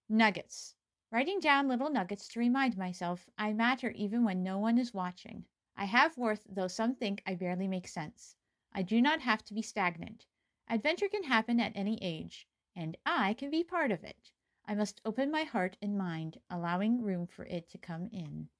Nuggets. Writing down little nuggets to remind myself I matter even when no one is watching. I have worth, though some think I barely make sense. I do not have to be stagnant. Adventure can happen at any age, and I can be part of it. I must open my heart and mind, allowing room for it to come in.